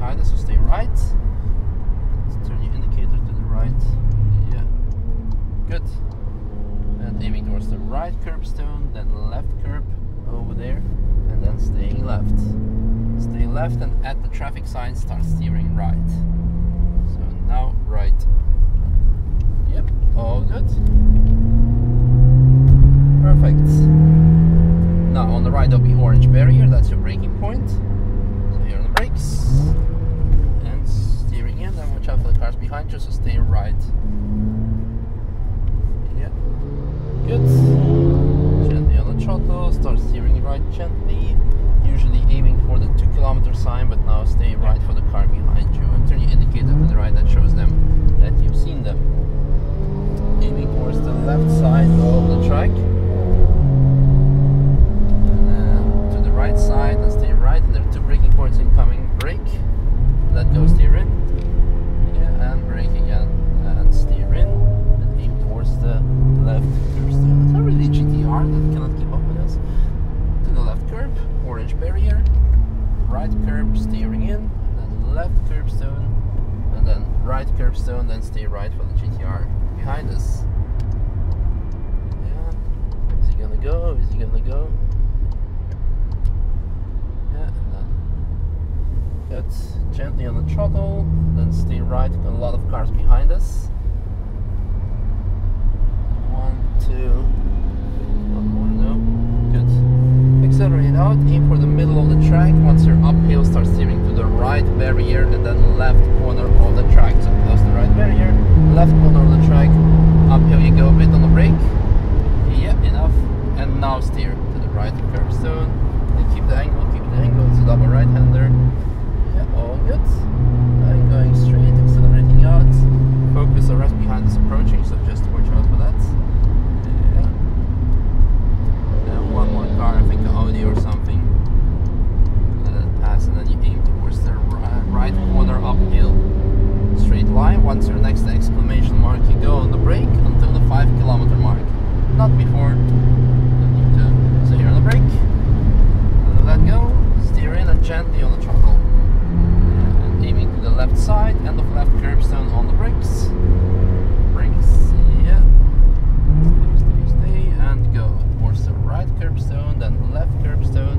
behind us, so stay right. And turn your indicator to the right. Yeah, good. And aiming towards the right curbstone, then left curb over there, and then staying left. Stay left, and at the traffic sign, start steering right. So now right. Yep, all good. Perfect. Now on the right there'll be orange barrier, that's your braking point. So here on the brakes. And steering in, and watch out for the cars behind you, so stay right. Yeah. Good. Gently on the throttle, start steering right gently. Usually aiming for the 2 kilometer sign, but now stay right for the car behind you. And turn your indicator to the right, that shows them that you've seen them. Aiming towards the left side of the track. And then to the right side and stay right. And there are 2 braking points incoming. Brake. Let go, steer in. Yeah, and brake again. And steer in. And aim towards the left curbstone. It's not really GTR that cannot keep up with us. To the left curb. Orange barrier, right curb, steering in, and then left curbstone, and then right curbstone, then stay right for the GTR behind us. Yeah, is he gonna go? Is he gonna go? Yeah, and then good. Gently on the throttle, then stay right. Got a lot of cars behind us. 1, 2, one more, no, good. Accelerate out, aim for the middle of the track. Once you're uphill, start steering to the right barrier and then left corner of the track. So close the right barrier, left corner of the track. Uphill you go, a bit on the brake. Yeah, enough. And now steer to the right curbstone. And keep the angle, It's a double right-hander. Yeah, all good. And going straight, accelerating out. Focus the rest behind us approaching, so just watch out for that. One more car, I think an Audi or something. Let it pass, and then you aim towards the right corner uphill. Straight line. Once you're next to the exclamation mark, you go on the brake until the 5 kilometer mark. Not before. Don't need to. So here on the brake. And let go. Steer in and gently on the throttle. And aiming to the left side, end of left curbstone on the brakes. Brakes. Yeah. Stay, and go. The right curbstone, then left curbstone.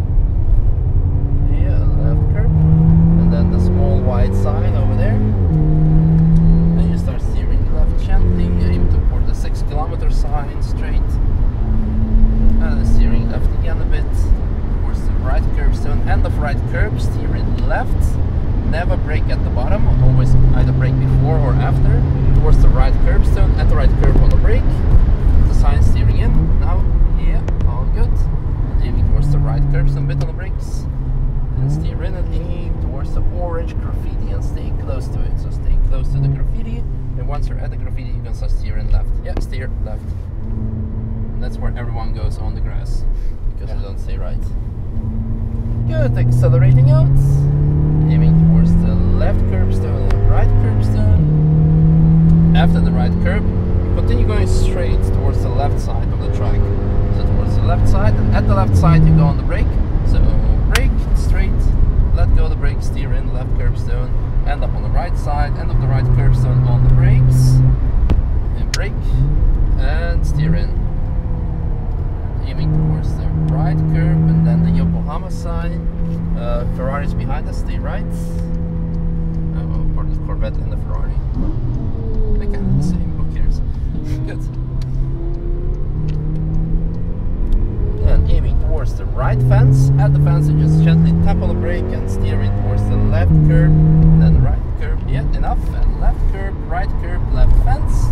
Yeah, left curb, and then the small white sign over there. And you start steering left gently, aim toward the 6 kilometer sign straight, and then steering left again a bit towards the right curbstone, end of right curb, steering left. Never brake at the bottom, always either brake before or after. Towards the right curbstone, at the right curb on the brake. The sign steering in now. Yeah, all good. And aiming towards the right curbstone, bit on the brakes. And steer in and aim towards the orange graffiti and stay close to it. So stay close to the graffiti. And once you're at the graffiti, you can start steering left. Yeah, steer left. And that's where everyone goes on the grass. Because you don't stay right. Good, accelerating out. Aiming towards the left curbstone and right curbstone. After the right curb, continue going straight towards the left side of the track. So towards the left side, and at the left side you go on the brake. So brake, straight, let go of the brake, steer in, left curbstone, end up on the right side, end of the right curbstone on the brakes, and brake, and steer in. Aiming towards the right curb, and then the Yokohama sign. Ferrari's behind us, stay right. For the Corvette and the Ferrari. They're kind of the same, who cares? Good. And aiming towards the right fence. At the fence, you just gently tap on the brake and steer in towards the left curb, and then right curb. Yeah, enough. And left curb, left fence.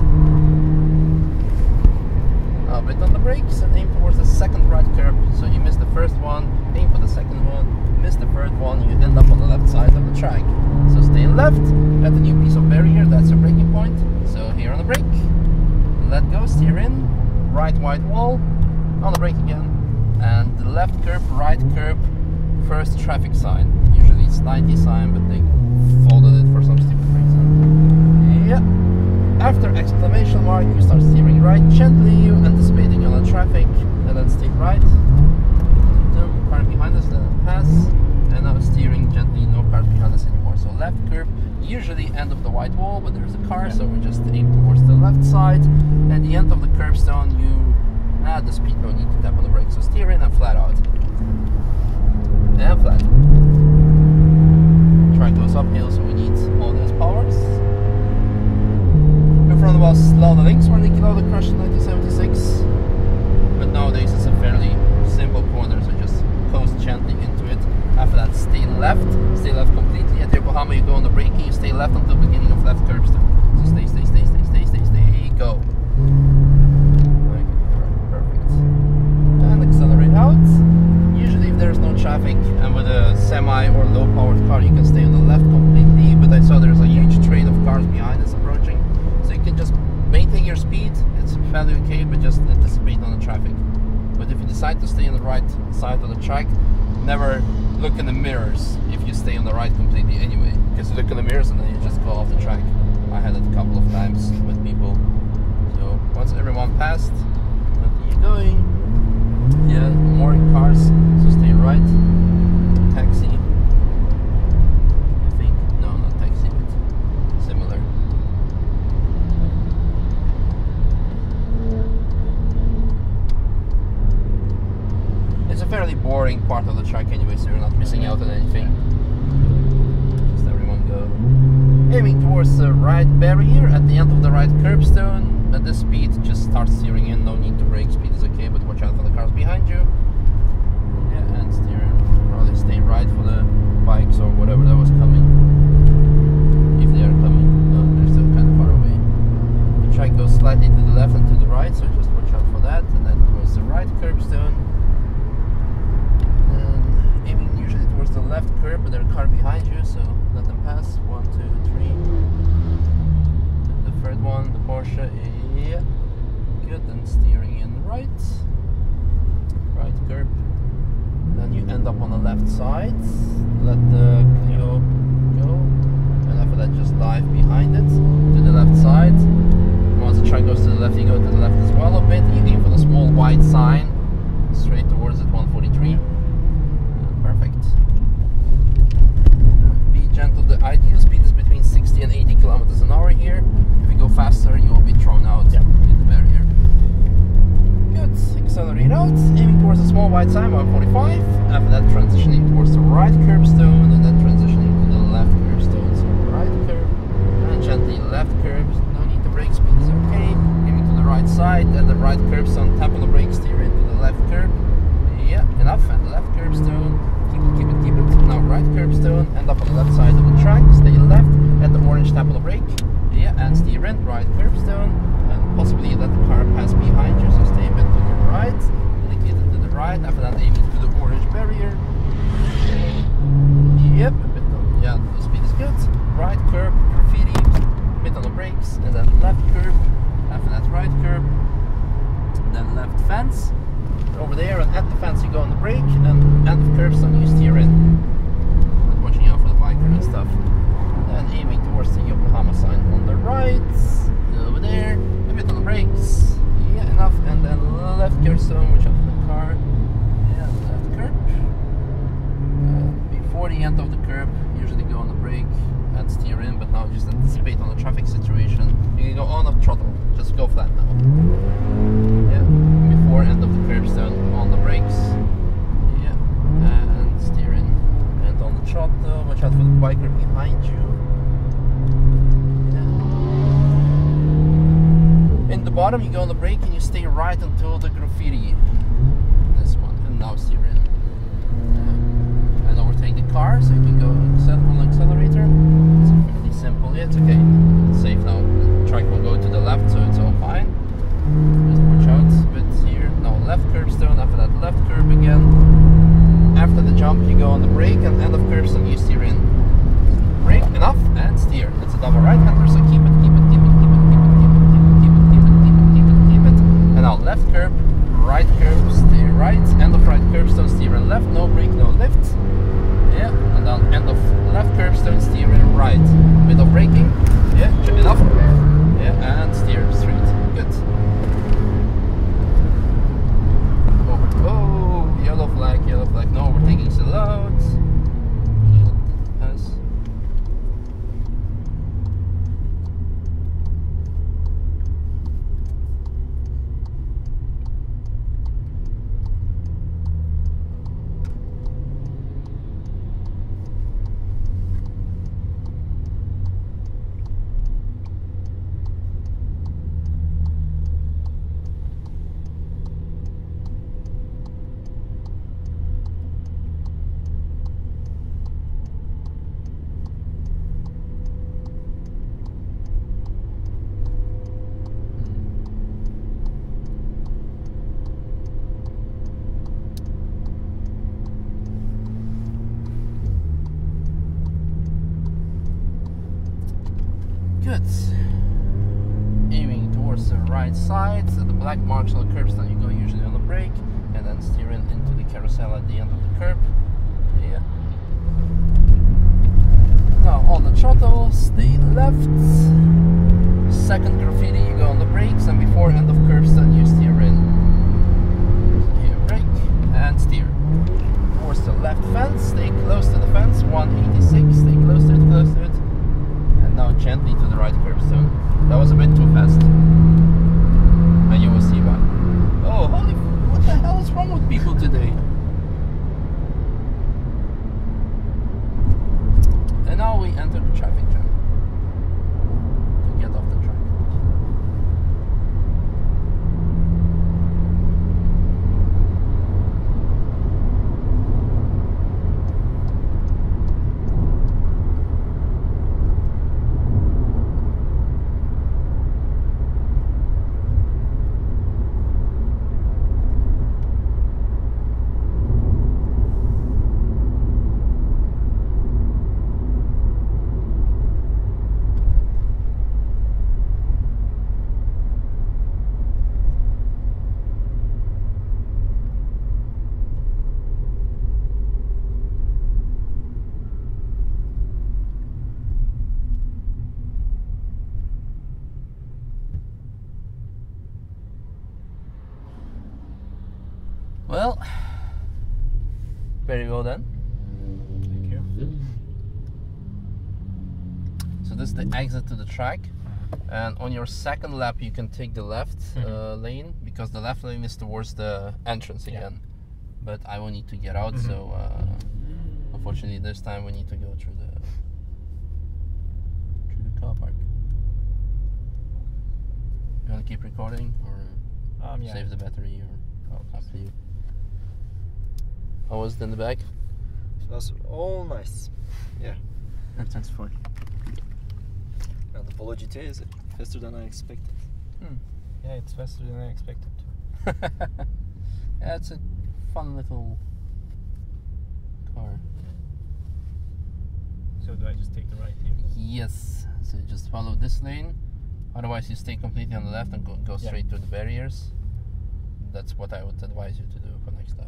A bit on the brakes and aim towards the second right curb. So you missed the first one, aim for the second one, miss the third one, you end up on the left side of the track. So stay left at the new piece of barrier, that's your braking point. So here on the brake, let go, steer in, right wide wall, on the brake again, and the left curb, right curb, first traffic sign. Usually it's 90 sign, but they folded it for some stupid reason. Yeah. After exclamation mark, you start steering right gently, anticipating on the traffic, and then stay right. Car behind us, let it pass, and now steering gently, no cars behind us anymore. left curb, usually end of the white wall, but there's a car, so we just aim towards the left side. At the end of the curbstone, the speed, no need to tap on the brake, so steer in and flat out. And flat. Track goes uphill, so we need all those powers. In front of us, Lada Lynx were Niki Lauda crushed in 1976. But nowadays it's a fairly simple corner, so just coast gently into it. After that, stay left completely. At Yokohama, you go on the braking, you stay left until the beginning of left curbstone. So stay, go. Okay, perfect. And accelerate out. Usually if there's no traffic and with a semi or low powered car, you can stay on the left completely, but I saw there's a huge train of cars behind us approaching, so you can just maintain your speed. It's fairly okay, but just anticipate on the traffic. But if you decide to stay on the right side of the track, never look in the mirrors if you stay on the right completely anyway, because you look in the mirrors and then you just go off the track. I had it a couple of times with people. So once everyone passed, continue going. Yeah, more cars, so stay right. Taxi, I think. No, not taxi, but similar. It's a fairly boring part of the track anyway, so you're not missing out on anything. Just everyone go. Aiming towards the right barrier at the end of the right curbstone. At this speed, just start steering in, no need to brake, speed is okay, but watch out for the cars behind you. Yeah, and steer, probably stay right for the bikes or whatever that was coming. If they are coming, no, they're still kind of far away. The track goes slightly to the left and to the right, so just watch out for that, and then towards the right curbstone. And aiming usually towards the left curb, but there's a car behind you, so let them pass. 1, 2, 3. The third one, the Porsche, yeah, good, and steering in right curb. Then you end up on the left side, let the Clio go, and after that just dive behind it to the left side. Once the track goes to the left, you go to the left as well a bit. You aim for the small white sign, straight towards it, 143. Perfect. Be gentle, the ideal speed is between 60 and 80 kilometers an hour here. If you go faster, you will be thrown out in the barrier. Good, accelerate out, aiming towards the small white sign, 145. After that, transitioning towards the right curbstone, and then transitioning to the left curbstone. So right curb, and gently left curb, no need to brake, speed is okay. Aiming to the right side, and the right curbstone, tap on the brake, steer into the left curb. Yeah, enough, and the left curbstone, keep it. Now right curbstone, end up on the left side of the track, stay left, at the orange, tap on the brake. Yeah, and steer in, right curbstone, and possibly let the car pass behind you, so stay a bit to the right, indicated to the right, after that aiming to the orange barrier. Yep, a bit of, yeah, the speed is good. Right curb, graffiti, bit on the brakes, and then left curb, after that right curb, then left fence. Over there, and at the fence you go on the brake, and at the curbstone you steer in. Watching out for the biker and stuff. Then aiming towards the Yokohama sign on the right, over there, a bit on the brakes, yeah, enough, and then left curbstone, watch out for the car, yeah, left curb. Before the end of the curb, usually go on the brake and steer in, but now just anticipate on the traffic situation. You can go on a throttle, just go flat now. Yeah, before end of the curbstone, on the brakes, yeah, and steer in. And on the throttle, watch out for the biker behind you. In the bottom, you go on the brake and you stay right until the graffiti. This one, and now steer in. And overtake the car, so you can go on the accelerator. It's fairly simple. Yeah, it's okay. It's safe now. The track will go to the left, so it's all fine. Just watch out a bit here. Now left curbstone, after that left curb again. After the jump, you go on the brake, and end of curbstone, you steer in. Brake, enough, and steer. It's a double right-hander, so keep it. And now left curb, right curb, steer right, end of right curbstone, steer in left, no brake, no lift. Yeah, and then end of left curbstone, steer in right. Bit of braking, yeah, enough. Yeah, and steer straight. Good. Over, oh, yellow flag, no overtaking still out. Good. Aiming towards the right side, so the black marks on the curbs that you go usually on the brake, and then steering into the carousel at the end of the curb. Yeah. Now on the throttle, stay left. Second graffiti, you go on the brakes, and before end of curbs, then you steer in. Here, brake and steer. Towards the left fence, stay close to the fence. 186, stay close to it, close to it. And now gently to the right curbstone. That was a bit too fast. And you will see why. Oh, holy, what the hell is wrong with people today? And now we enter the traffic jam to get off the track. Well, very well done. Thank you. So this is the exit to the track, and on your second lap you can take the left lane, because the left lane is towards the entrance again. But I will need to get out, so unfortunately this time we need to go through the car park. You want to keep recording or Yeah. save the battery, or up to you? How was it in the back? That's all nice. Yeah. That's fine. And the Polo GT is faster than I expected. Yeah, it's faster than I expected. Yeah, it's a fun little car. So do I just take the right here? Yes, so you just follow this lane. Otherwise you stay completely on the left and go straight to the barriers. That's what I would advise you to do for next lap.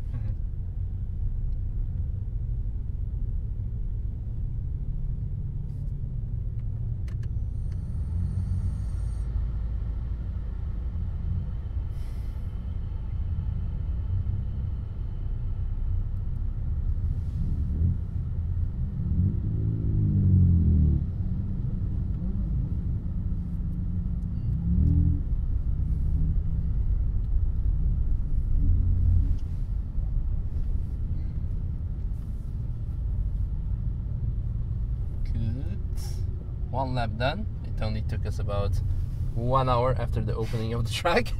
One lap done. It only took us about 1 hour after the opening of the track.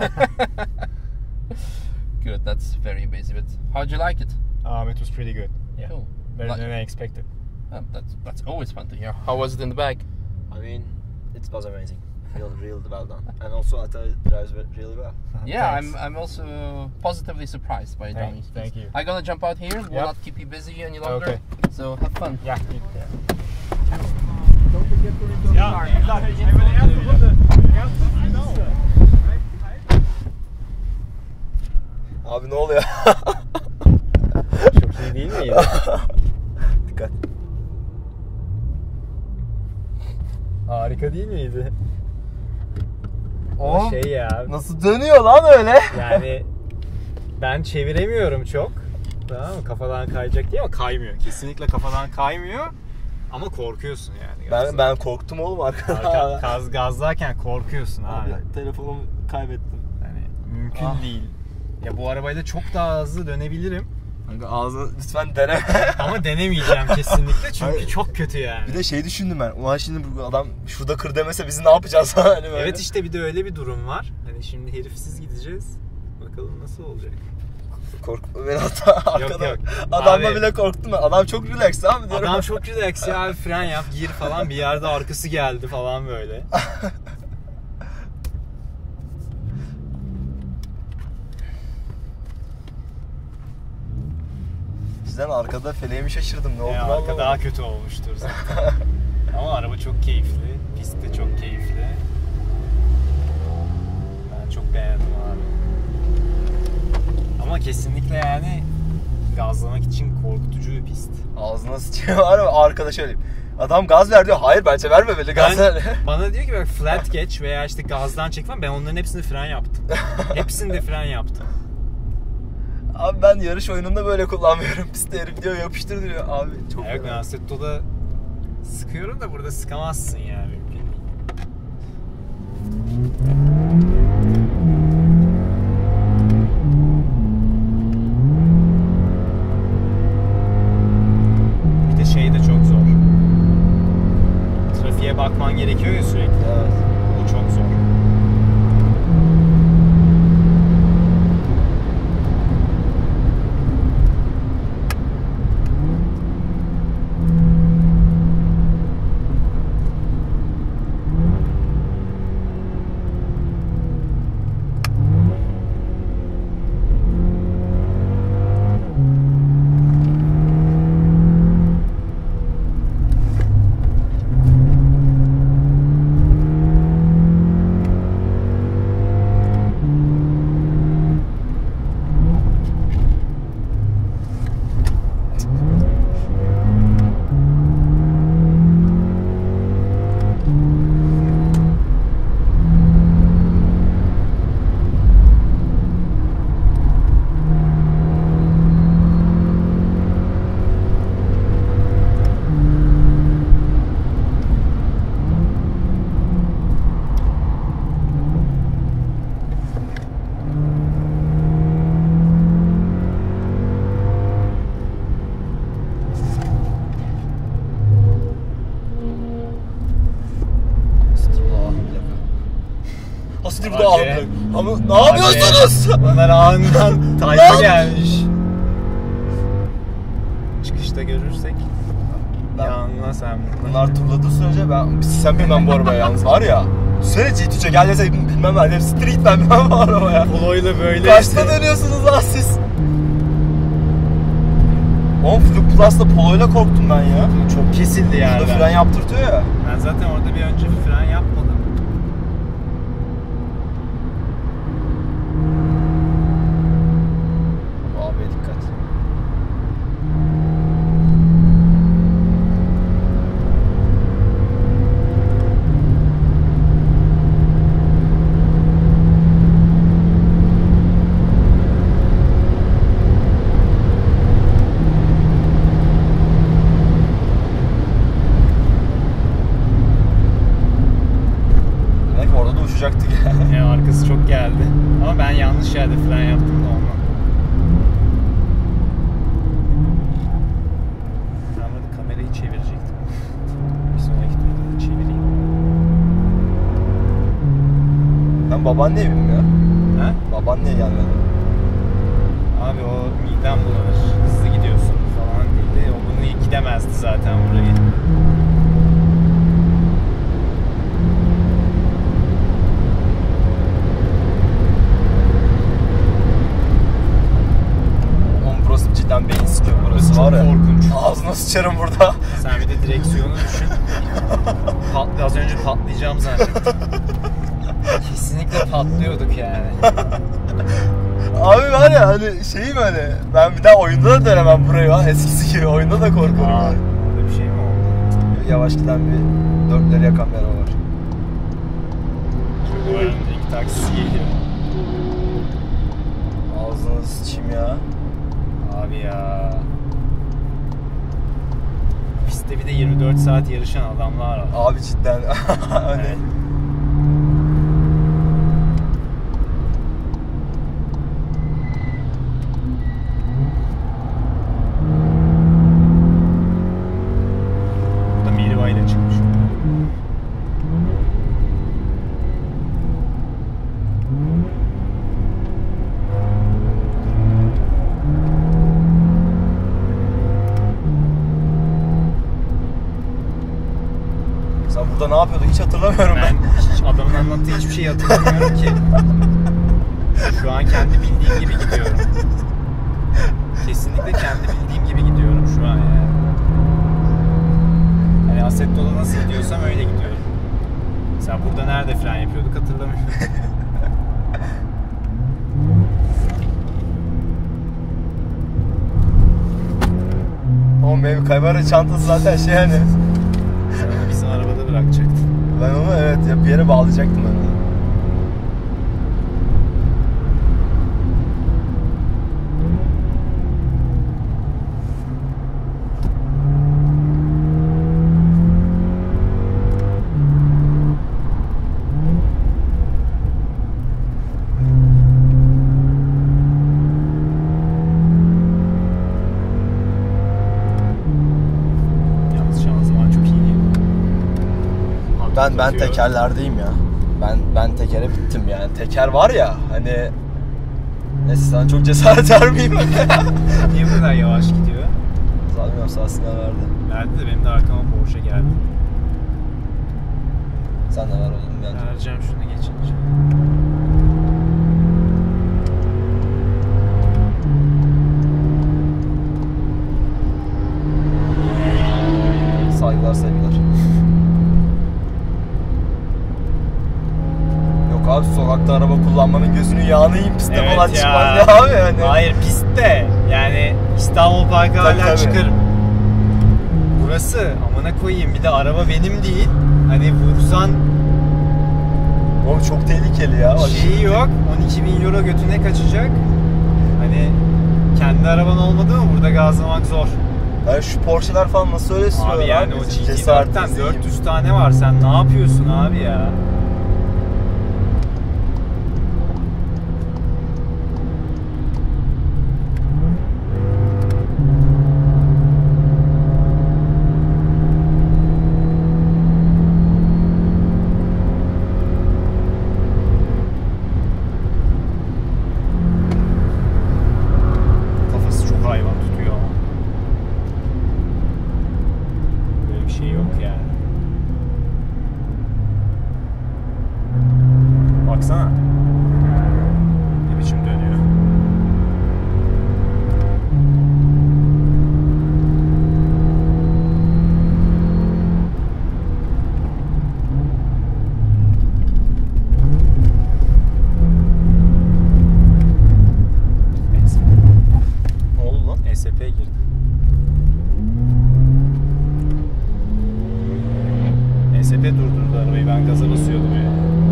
Good, that's very basic. But how'd you like it? It was pretty good. Yeah. Cool. Better than I expected. That's always fun to hear. How was it in the back? I mean, it was amazing. Real well done. And also Ata drives really well. Yeah, Thanks. I'm also positively surprised by Dami. Thank you. I'm gonna jump out here. We'll Yep. not keep you busy any longer. Okay. So have fun. Yeah. Abi ne oluyor? Çok iyi değil miydi? Dikkat. Harika değil miydi? Oğlum, Şey ya. nasıl dönüyor lan öyle? Yani ben çeviremiyorum çok. Tamam mı? Kafadan kayacak diye ama kaymıyor. Kesinlikle kafadan kaymıyor. Ama korkuyorsun yani. Ben korktum oğlum arkada. Gazlarken korkuyorsun abi. Telefonumu kaybettim. Yani mümkün değil. Ya bu arabayla çok daha hızlı dönebilirim. Kanka ağzını lütfen deneme. Ama denemeyeceğim kesinlikle çünkü Hayır. çok kötü yani. Bir de şey düşündüm ben. Ulan şimdi bu adam şurada kır demese biz ne yapacağız hani böyle. Evet işte bir de öyle bir durum var. Hani şimdi herifsiz gideceğiz. Bakalım nasıl olacak. Korkma beni hatta arkada. Yok. Adamla Abi- bile korktum ben. Adam çok relax abi diyorum. Adam çok relax ya abi, fren yap gir falan, bir yerde arkası geldi falan böyle. Sizden arkada feleğimi şaşırdım. Ne oldu Ya, anlamadım. arka daha kötü olmuştur zaten. Ama araba çok keyifli. Pist de çok keyifli. Ben çok beğendim abi. Ama kesinlikle yani gazlamak için korkutucu bir pist. Ağzına sıçıyor var mı? Arkadaş söyleyeyim. Adam gaz ver diyor. Hayır bence vermemeli gaz ver. Bana diyor ki bak flat geç veya işte gazdan çek falan. Ben onların hepsini fren yaptım. Hepsinde fren yaptım. Abi ben yarış oyununda böyle kullanmıyorum. Pistte herif diyor yapıştır diyor. Abi çok Evet ben Assetto'da sıkıyorum da burada sıkamazsın yani. Mümkün değil. Bir de şey de çok zor. Trafiğe bakman gerekiyor ya sürekli. Evet. Bu çok zor. Hasıdır bu da ağlamıyor. Ama ne yapıyorsunuz? Bunlar ağından tayfa gelmiş. Çıkışta görürsek. Yanına sen. Bunlar turladığı sürece sen bilmem bu arabaya yalnız var ya. Düşünsene GT3'e gel bilmem ben hep street ben bilmem bu arabaya. Polo'yla böyle. Kaçta dönüyorsunuz lan siz? Oğlum Fluke Plus'la Polo'yla korktum ben ya. Çok kesildi yani. Burada fren yaptırtıyor ya. Ben zaten orada bir önce fren yapmadım. Abi dikkat. Uçacaktık yani arkası çok geldi. Ama ben yanlış yerde fren yaptım da ondan. Ben burada kamerayı çevirecektim. Bir sonraki turda da çevireyim. Ben babaanneye bindim ya. He? Babaanneye gelmedi. Abi o midem bulanır. Hızlı gidiyorsun falan dedi. O bunu gidemezdi zaten burayı. Cidden beyin sıkıyor burası çok var ya. Korkunç. Ağzına sıçarım burada. Sen bir de direksiyonu düşün. Az önce patlayacağım zannettim. Kesinlikle patlıyorduk yani. Abi var ya hani şeyim hani ben bir daha oyunda da dönemem burayı ha. Eskisi gibi oyunda da korkuyorum. Orada bir şey mi oldu? Yavaş giden bir dörtleri yakan bir araba var. Bu önündeki taksi geliyor. Ağzına sıçayım ya. Abi ya. Pistte bir de 24 saat yarışan adamlar var. Abi cidden. Hani. Evet. Burada Mirvay ile çıkmış. Burada ne yapıyorduk hiç hatırlamıyorum ben. Hiç adamın anlattığı hiçbir şeyi hatırlamıyorum ki. Şu an kendi bildiğim gibi gidiyorum. Kesinlikle kendi bildiğim gibi gidiyorum şu an yani. Hani Assetto'da nasıl gidiyorsam öyle gidiyorum. Mesela burada nerede fren yapıyorduk hatırlamıyorum. Oğlum benim kamera çantası zaten şey hani. Sen onu bizim arabada bırakacaktın. Ben onu evet ya bir yere bağlayacaktım ben onu. Ben tekerlerdeyim ya. Ben tekere bittim yani. Teker var ya hani neyse sana çok cesaret vermeyeyim. Niye bu kadar yavaş gidiyor? Zannediyorum sağ sinyal verdi. Verdi de benim de arkama Porsche geldi. Sen de ver oğlum ben. Vereceğim şunu geçince. Saygılar sevgiler. Yok abi sokakta araba kullanmanın gözünün yağını yiyeyim pistte Evet falan ya. çıkmaz ne abi yani. Hayır pistte. Yani İstanbul Park'a hala Tabii. çıkarım. Burası amına koyayım bir de araba benim değil. Hani vursan Oğlum çok tehlikeli ya. şeyi yok. 12.000 euro götüne kaçacak. Hani kendi araban olmadı mı burada gazlamak zor. Yani şu Porsche'ler falan nasıl öyle sürüyorlar Abi yani o Bizim GT4'ten cesaretimizi 400 tane var. Sen ne yapıyorsun abi ya? Kafası çok hayvan tutuyor ama. Böyle bir şey yok yani. Baksana. Ne biçim dönüyor. Ne oldu lan? ESP'ye girdi. ESP durdurdu arabayı. Ben gaza basıyordum ya.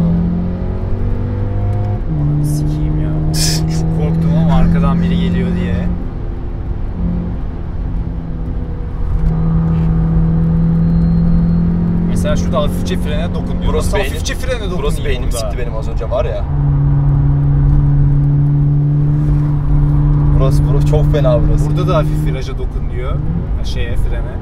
Ananı sikeyim ya. Çok korktum ama arkadan biri geliyor diye. Mesela şurada hafifçe frene dokun diyor. Burası Nasıl hafifçe frene dokun. Burası beynim sikti benim az önce var ya. Burası çok fena burası. Burada da hafif viraja dokun diyor. Şeye, frene.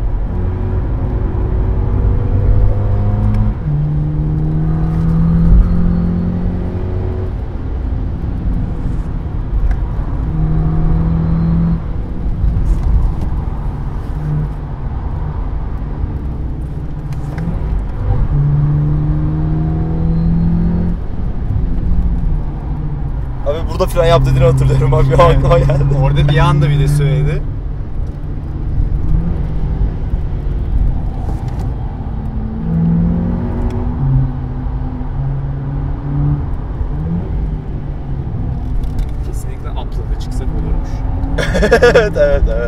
Abi burada fren yap dediğini hatırlıyorum abi. Evet. Aklıma geldi. Orada bir anda bir de söyledi. Kesinlikle upload'a çıksak olurmuş. evet.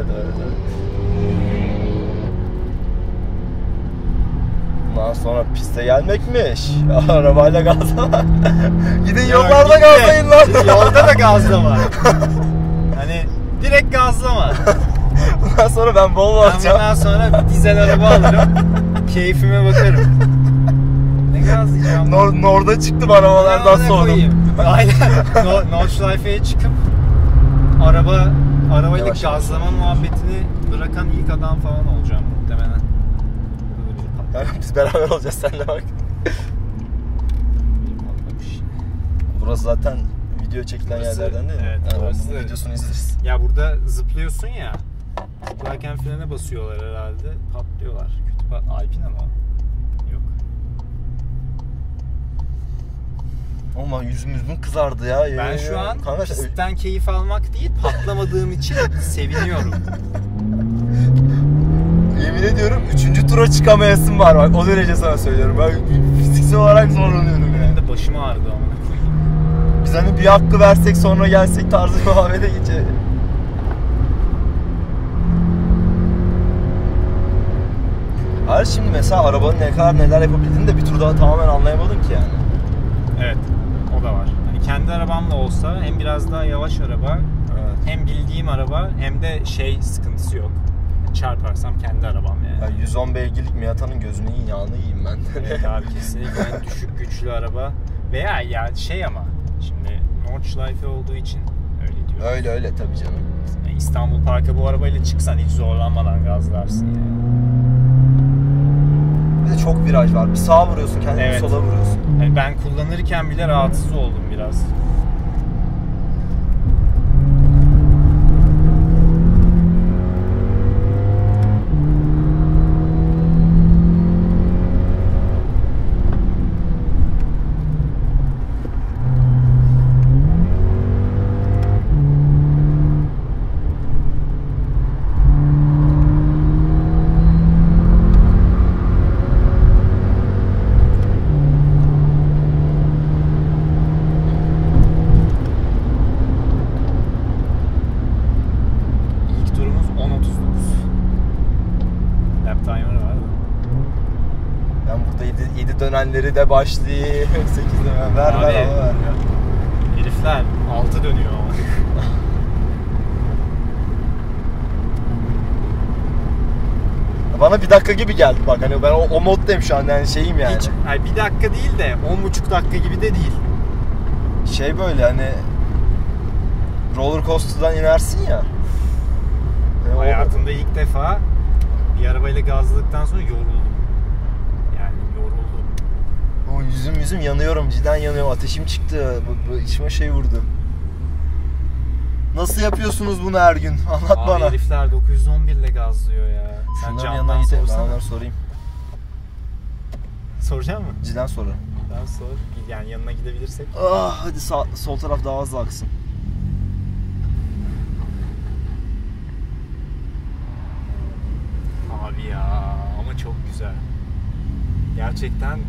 Bundan sonra piste gelmekmiş. Arabayla gazlama. Gidin yollarda gazlayın lan. Yolda da gazlama. Hani direkt gazlama. Bundan sonra ben Volvo Ben alacağım. bundan sonra bir dizel araba alırım. Keyfime bakarım. Ne gazlayacağım? Nord'a çıktım arabalardan Amına sonra. koyayım. Aynen. Nordschleife'ye çıkıp arabayla Yavaş gazlama muhabbetini bırakan ilk adam falan olacağım muhtemelen. Biz beraber olacağız seninle bak. Burası zaten video çekilen Burası, yerlerden değil mi? evet, Yani burası bunun da- videosunu izleriz. Ya burada zıplıyorsun ya. Zıplarken frene basıyorlar herhalde. Patlıyorlar. Alpine mi o? Yok. Ama yüzümüz kızardı ya. Ben şu an Kanka, pistten keyif almak değil, patlamadığım için seviniyorum. yemin ediyorum 3. tura çıkamayasım var bak, o derece sana söylüyorum. Ben fiziksel olarak zorlanıyorum yani. Benim de başım ağrıdı amına koyayım. Biz hani bir hakkı versek sonra gelsek tarzı muhabbete geçelim. Hayır, şimdi mesela arabanın ne kadar neler yapabildiğini de bir tur daha tamamen anlayamadım ki yani. Evet, o da var. Hani kendi arabamla olsa hem biraz daha yavaş araba, Evet. hem bildiğim araba hem de şey sıkıntısı yok. Çarparsam kendi arabam yani. Ya 110 beygirlik Miata'nın gözünü yiyin, yağını yiyeyim ben. Evet abi, kesinlikle en düşük güçlü araba. Veya ya şey ama şimdi Nordschleife olduğu için öyle diyorum. Öyle öyle tabii canım. Yani İstanbul Park'a bu arabayla çıksan hiç zorlanmadan gazlarsın yani. Bir de çok viraj var. Bir sağa vuruyorsun, kendini Evet. sola vuruyorsun. Yani ben kullanırken bile rahatsız oldum biraz. İlk turumuz 10.39. Lap timer var da. Ben burada 7 dönenleri de başlayayım. 8 dönen ver Abi, ver ama ver. Herifler 6 dönüyor ama. Bana bir dakika gibi geldi bak, hani ben o moddayım şu an, yani şeyim yani. Hiç, yani bir dakika değil de 10,5 dakika gibi de değil. Şey böyle hani roller coaster'dan inersin ya. Yani Hayatımda ilk defa bir arabayla gazladıktan sonra yoruldum. Yani yoruldum. O yüzüm yanıyorum, cidden yanıyorum, ateşim çıktı, bu içime şey vurdu. Nasıl yapıyorsunuz bunu her gün? Anlat Abi bana. herifler 911 ile gazlıyor ya. Sen Şunların camdan yanına gideyim, ben sorsana. onları sorayım. Soracak mı? Cidden sorarım. Ben sor. Yani yanına gidebilirsek. Ah, hadi sol taraf daha hızlı aksın. Abi ya ama çok güzel. Gerçekten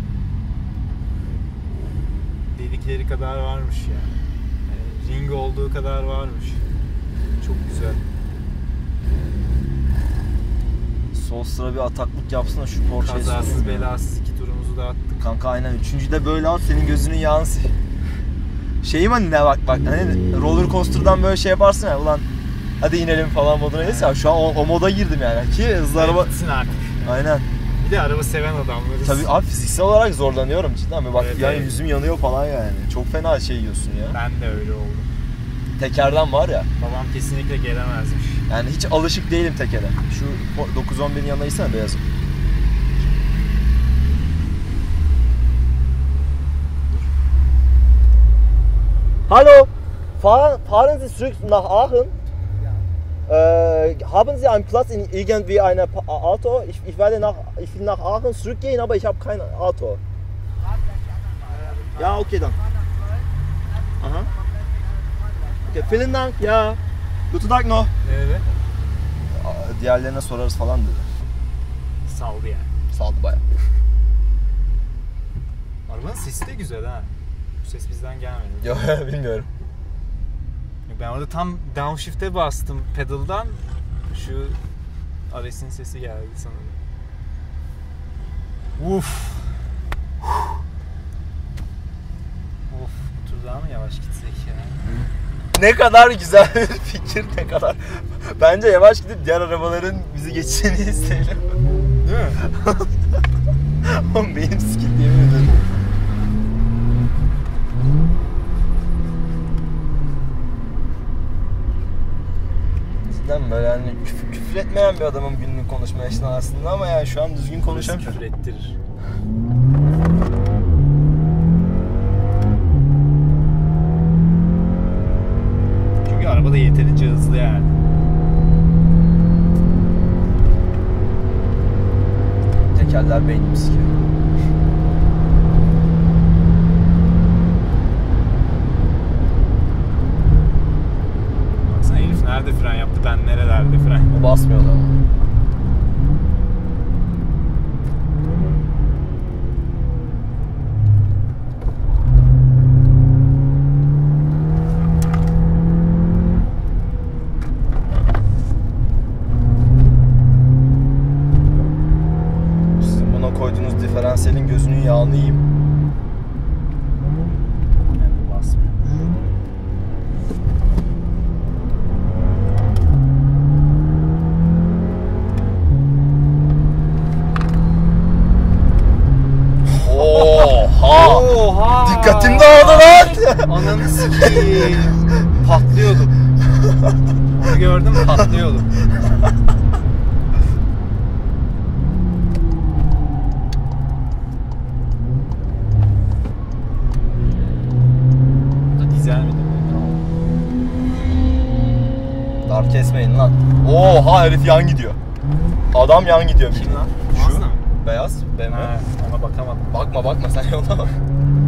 dedikleri kadar varmış ya. Yani ring olduğu kadar varmış. Çok güzel. Sol sıra bir ataklık yapsın da şu Porsche'yi Kazasız sorayım ya. belasız 2 turumuzu da attık. Kanka aynen, 3. de böyle al, senin gözünün yağını şeyim hani ne bak hani roller coaster'dan böyle şey yaparsın ya, ulan hadi inelim falan moduna neyse ya, şu an o moda girdim yani ki hızlı araba. Gitsin artık. Aynen. Bir de araba seven adamlarız. Tabii abi, fiziksel olarak zorlanıyorum cidden. Bak Evet, yani evet. yüzüm yanıyor falan yani. Çok fena şey yiyorsun ya. Ben de öyle oldum. Tekerden var ya. Babam kesinlikle gelemezmiş. Yani hiç alışık değilim tekere. Şu 911'in yanına gitsene beyazım. Hallo, fahren Sie zurück nach Aachen? Haben Sie einen Platz in irgendwie einem Auto? Ich will nach Aachen zurückgehen, aber ich habe kein Auto. Ja, okay dann. Aha. Okay, vielen Dank. Ja. Guten Tag noch. Ne dedi? Diğerlerine sorarız falan dedi. Saldı yani. Saldı bayağı. Arabanın sesi de güzel ha. Bu ses bizden gelmedi. Yok bilmiyorum. Ben orada tam downshift'e bastım pedaldan. Şu Ares'in sesi geldi sanırım. Uf. Of, bu tur daha mı yavaş gitsek ya? Ne kadar güzel bir fikir, ne kadar. Bence yavaş gidip diğer arabaların bizi geçişini isteyelim. Değil mi? Oğlum benim sikildi, yemin ederim. Cidden böyle hani küfür etmeyen bir adamım günlük konuşma esnasında, ama yani şu an düzgün konuşamıyorum. Küfür ettirir. Çünkü araba da yeterince hızlı yani. Tekerler beynimi sikiyor. Baksana herif nerede fren yaptı, ben nerelerde fren. O basmıyordu ama. koyduğunuz diferansiyelin gözünün yağını yiyeyim. Yani basmıyor. Oha! Oha! Dikkatim dağıldı lan! Ananı sikeyim. Patlıyordum. Onu gördüm, patlıyordum. Bu da dizel mi demek? Dar kesmeyin lan. Oha herif yan gidiyor. Adam yan gidiyor. Kim lan? Şu Mazda mı? beyaz BMW. Ha, ona bakamadım. Bakma sen yoluna bak.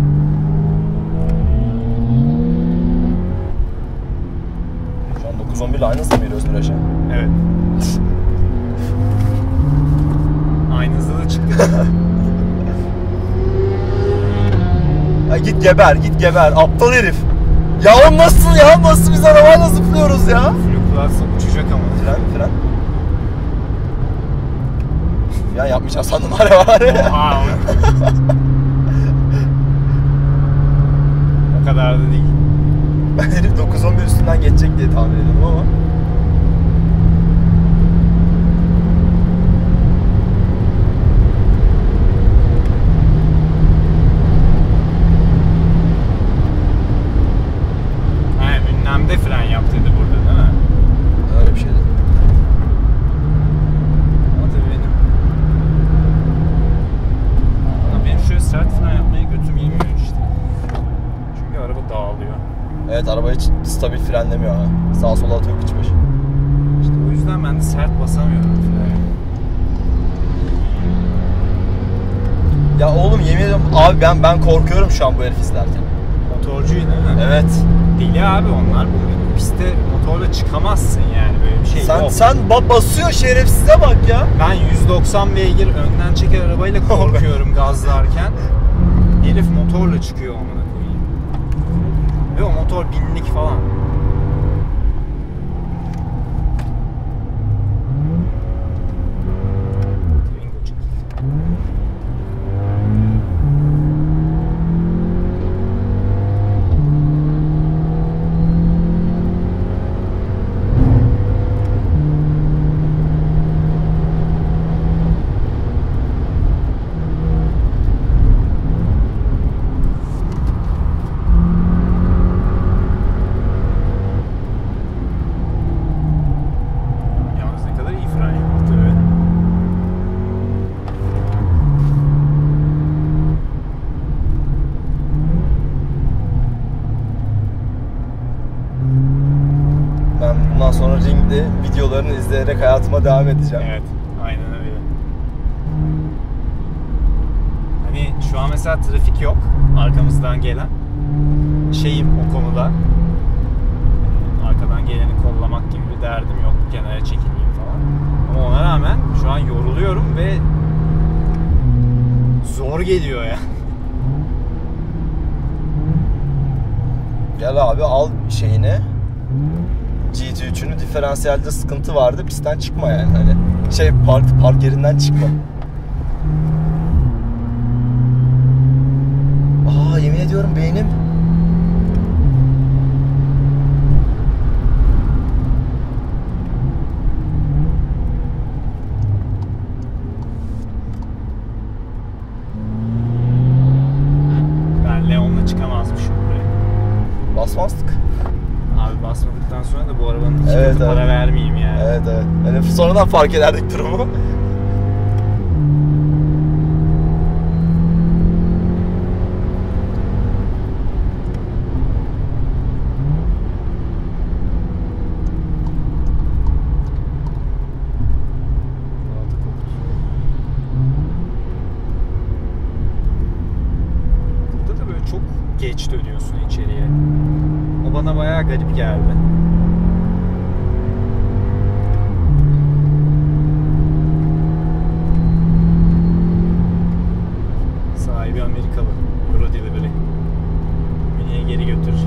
Şu an 911 ile aynı hızla mı giriyoruz viraja? Evet. Aynı hızda da çıktı. Ya git geber aptal herif. Ya o nasıl biz arabayla zıplıyoruz ya? Fluklarsa uçacak ama. Fren. Ya yapmayacağım sandım araba. Oha. O kadar da değil. Ben herif 911 üstünden geçecek diye tahmin ediyordum ama. Ünlemde fren yaptıydı burada değil mi? Öyle bir şeydi. Ama tabii benim şöyle sert fren yapmaya götüm yemiyor işte. Çünkü araba dağılıyor. Evet araba hiç stabil frenlemiyor ha. Sağa sola atıyor kıç başı. İşte o yüzden ben de sert basamıyorum freni. Ya oğlum yemin ediyorum abi ben korkuyorum şu an bu herif izlerken. Motorcuydu değil mi? Evet. Deli abi onlar. Bu piste motorla çıkamazsın yani, böyle bir şey yok. Sen basıyor şerefsize bak ya. Ben 190 beygir önden çeker arabayla korkuyorum gazlarken. Herif motorla çıkıyor amına koyayım. Ve o motor binlik falan. Twingo çıktı. Yalnız ne kadar iyi fren yaptı be. Ben bundan sonra ringde videolarını izleyerek hayatıma devam edeceğim. Evet, aynen öyle. Hani şu an mesela trafik yok arkamızdan gelen. Şeyim o konuda. Arkadan geleni kollamak gibi bir derdim yok. Kenara çekileyim falan. Ama ona rağmen şu an yoruluyorum ve zor geliyor ya. Gel abi al şeyini. GT3'ünü diferansiyelde sıkıntı vardı. Pistten çıkma yani hani. Park yerinden çıkma. Aa yemin ediyorum beynim. Ben Leon'la çıkamazmışım buraya. Basmazdık. Abi basmadıktan sonra da bu arabanın iki Evet, katı para evet. vermeyeyim yani. Evet. Yani sonradan fark ederdik durumu. Burada da böyle çok geç dönüyorsun içeriye. O bana bayağı garip geldi. Sahibi Amerikalı. Euro Delivery. Mini'ye geri götürecek.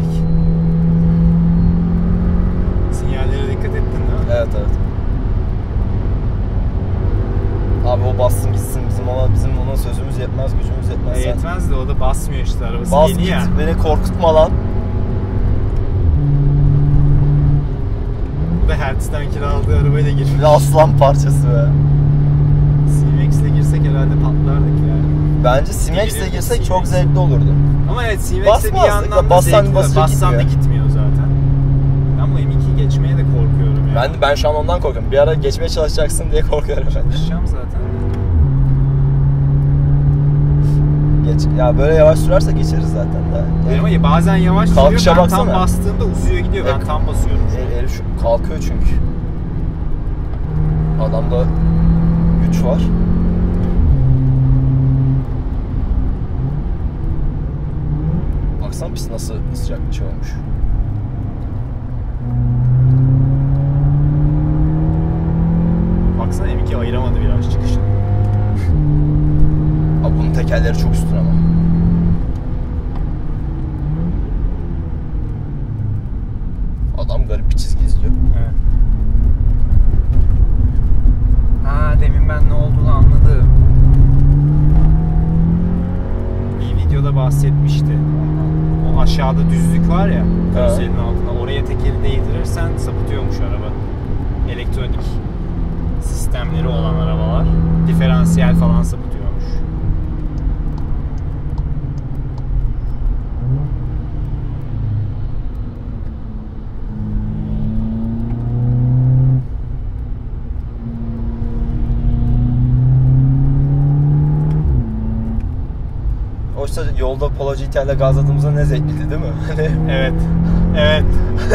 Sinyallere dikkat ettin değil mi? Evet. Abi o bassın gitsin bizim ona sözümüz yetmez, gücümüz yetmez. Sen Yetmez de o da basmıyor işte, arabası bas yeni git, ya. beni korkutma lan. Bu da Hertz'ten kiraladığı arabayla girmiş. Bir aslan parçası be. C-Max'le girsek herhalde patlardık ya. Bence C-Max'le girsek çok zevkli olurdu. Ama evet, C-Max'le bir Basmazdık yandan da da bassan zevkli. basıyor, Bassan da gitmiyor. gitmiyor zaten. Ben bu M2'yi geçmeye de korkuyorum ya. Ben şu an ondan korkuyorum. Bir ara geçmeye çalışacaksın diye korkuyorum. Çalışacağım zaten. Ya böyle yavaş sürerse geçeriz zaten de. Ama bazen yavaş sürüyor, Kalkışa ben tam baksana. bastığımda uzuyor gidiyor, ben tam basıyorum. Herif kalkıyor çünkü. Adamda güç var. Baksana pist nasıl sıcak bir şey olmuş. Baksana M2 ayıramadı viraj çıkışını. Abi bunun tekerleri çok üstün ama. Adam garip bir çizgi izliyor. Evet. Ha, demin ben ne olduğunu anladım. Bir videoda bahsetmişti. O aşağıda düzlük var ya, karoserinin altında. Oraya tekeri değdirirsen sapıtıyormuş araba. Elektronik sistemleri olan arabalar. Diferansiyel falan sapıtıyormuş. Oysa yolda Polo GT'yle gazladığımızda ne zevkliydi değil mi? Evet. Evet.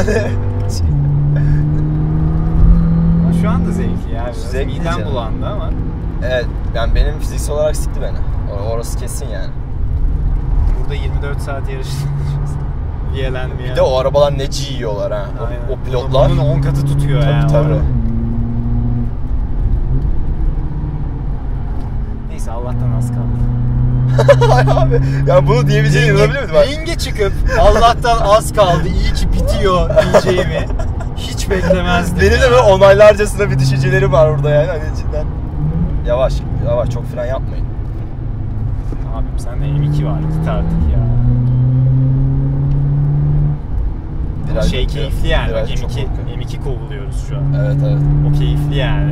Ama şu anda zevkli ya. Biraz Zevkli midem canım. bulandı ama. Evet, yani benim fiziksel olarak sikti beni. Orası kesin yani. Burada 24 saat yarıştık. Yelenmeyen. Bir de o arabalar ne yiyorlar ha. O pilotlar. Bunun 10 katı tutuyor Tabii, yani. tabii. Neyse, Allah'tan az kaldı. Ay abi, yani bunu diyebileceğine inanabilir miydim ben? Ringe çıkıp Allah'tan az kaldı, iyi ki bitiyor diyeceğimi hiç beklemezdim. Benim de böyle onaylarcasına bir düşünceleri var burada yani. Hani cidden. Yavaş, yavaş, çok fren yapmayın. Abim sende M2 var, git artık ya. Viraj Şey yapıyor. keyifli yani, bak, Viraj çok korkuyor. M2 kovuluyoruz şu an. Evet, evet. O keyifli yani.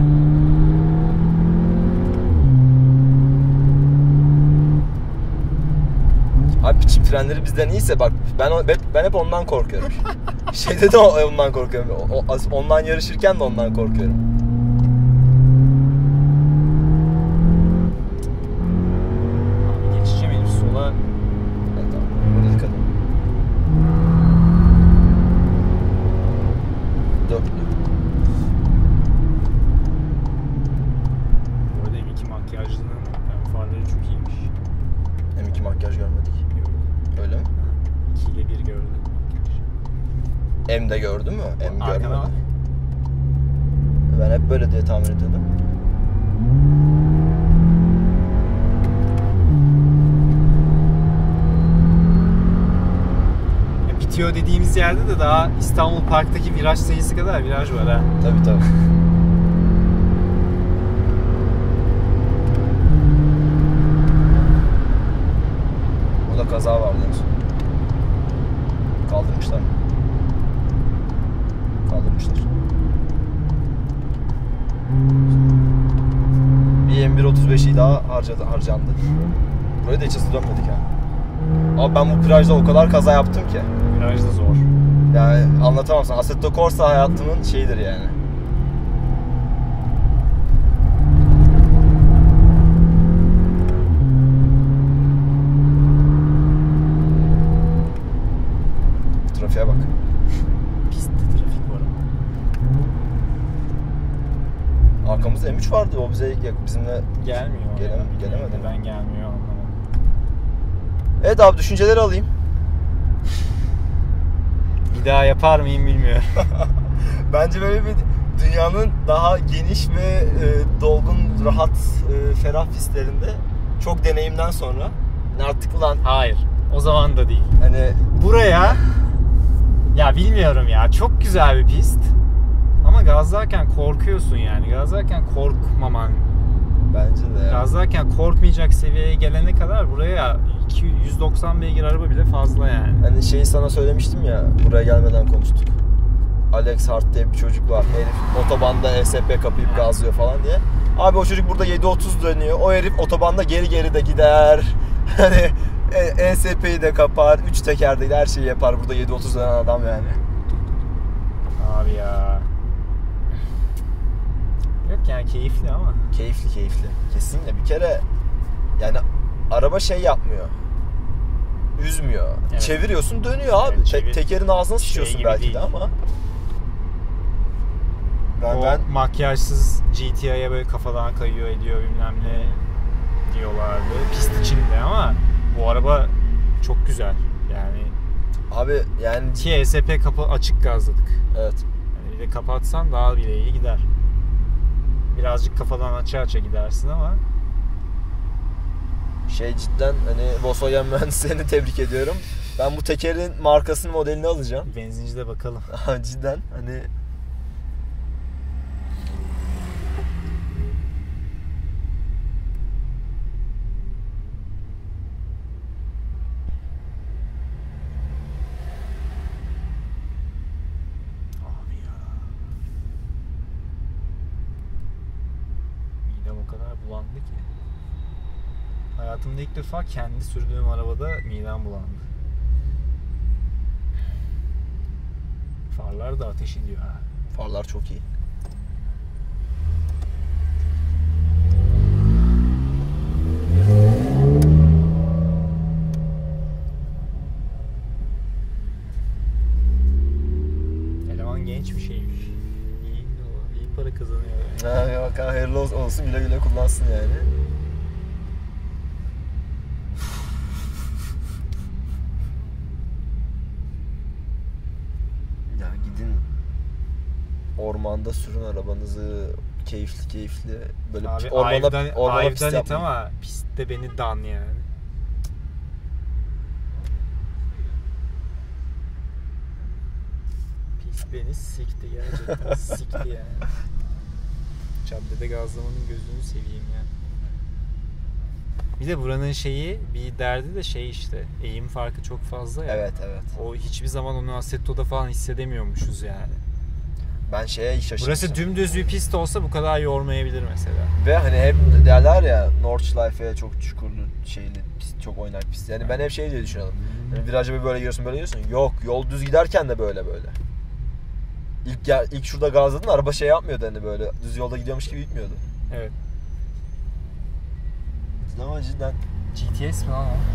Abi piçin frenleri bizden iyiyse bak ben hep ondan korkuyorum. Şeyde de ondan korkuyorum. Ondan yarışırken de ondan korkuyorum. Abi geçeceğim Elif sola. Evet, tamam. Burada dikkat edin. Dörtlü. Bu arada M2 makyajlının farları çok iyiymiş. M2 makyaj görmedik. Öyle mi? 2 ile 1 gördüm makyaj. M de gördün mü? M Arkana görmedim. bak. Ben hep böyle diye tahmin ediyordum. Bitiyor dediğimiz yerde de daha İstanbul Park'taki viraj sayısı kadar viraj var ha. Tabii tabii. Burada kaza vardı en son. Kaldırmışlar mı? Kaldırmışlar. Bir M1.35'i daha harcandı. Buraya da hiç hızlı dönmedik ha. Abi ben bu plajda o kadar kaza yaptım ki. Viraj da zor. Yani anlatamam sana. Assetto Corsa hayatımın şeyidir yani. Trafiğe bak. Pistte trafik var ama. Arkamızda M3 vardı. O bize bizimle Gelmiyor. gelemedi. Ben gelmiyor anlamadım. Evet abi, düşünceleri alayım. Bir daha yapar mıyım bilmiyorum. Bence böyle bir dünyanın daha geniş ve dolgun, rahat, ferah pistlerinde çok deneyimden sonra artık ulan Hayır. O zaman da değil. hani Buraya ya bilmiyorum ya, çok güzel bir pist. Ama gazlarken korkuyorsun yani. Gazlarken korkmaman Bence de ya. Gazlarken korkmayacak seviyeye gelene kadar buraya 190 beygir araba bile fazla yani. Hani şeyi sana söylemiştim ya, buraya gelmeden konuştuk. Alex Hart diye bir çocuk var. Herif otobanda ESP kapayıp gazlıyor falan diye. Abi o çocuk burada 7.30 dönüyor. O herif otobanda geri de gider. Hani ESP'yi de kapar. 3 tekerde gider, her şeyi yapar. Burada 7.30 dönen adam yani. Abi ya. Yok yani keyifli ama. Keyifli. Kesinlikle. Bir kere yani araba şey yapmıyor. Üzmüyor. Evet. Çeviriyorsun dönüyor abi. Evet, tekerin ağzına şey sıçıyorsun gibi belki değil. de ama. O makyajsız GTI'ye böyle kafadan kayıyor ediyor bilmem ne diyorlardı. Pist içinde ama bu araba çok güzel. Yani abi yani ki ESP kapı açık gazladık. evet. Yani bir de kapatsan daha bile iyi gider. Birazcık kafadan aça gidersin ama Şey cidden hani Volkswagen mühendislerini tebrik ediyorum. Ben bu tekerin markasını, modelini alacağım. benzincide bakalım. Cidden hani Abi ya. Midem o kadar bulandı ki. Hayatımda ilk defa kendi sürdüğüm arabada midem bulandı. Farlar da ateş ediyor ha. farlar çok iyi. Eleman genç bir şeymiş. İyi para kazanıyor yani. Yok hayırlı olsun, güle güle kullansın yani. Ya gidin ormanda sürün arabanızı, keyifli böyle Abi ormana pist ayıptan et yapmayın. ama pistte beni dan yani. Pist beni sikti gerçekten. Sikti yani. Caddede gazlamanın gözünü seveyim yani. Bir de buranın bir derdi de işte eğim farkı çok fazla ya. Evet. O hiçbir zaman onu Assetto'da falan hissedemiyormuşuz yani. Ben şeye şaşırmıştım. Burası dümdüz bir pist olsa bu kadar yormayabilir mesela. Ve hani hep derler ya Nordschleife çok çukurlu pist, çok oynak pist. Yani ben hep şey diye düşünüyorum. Yani virajı böyle giriyorsun. Yok, yol düz giderken de böyle. İlk şurada gazladın, araba şey yapmıyordu hani böyle düz yolda gidiyormuş gibi gitmiyordu. Evet. Ama cidden GTS mi lan o?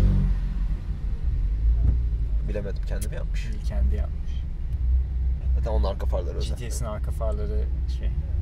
bilemedim, kendim yapmış. Kendi yapmış. Zaten onun arka farları özel. GTS'in arka farları